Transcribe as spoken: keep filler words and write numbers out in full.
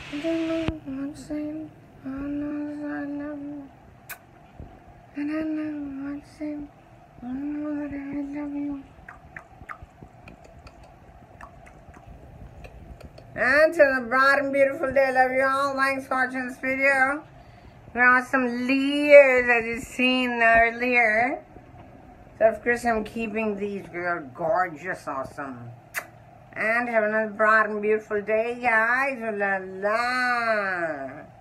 I don't know what to say. I know I love you. And I know what to say. I know that I love you. And to the bright and beautiful day, love you all. Thanks for watching this video. There are some layers as you've seen earlier. So of course I'm keeping these because they're gorgeous, awesome. And have another bright and beautiful day, guys. La la.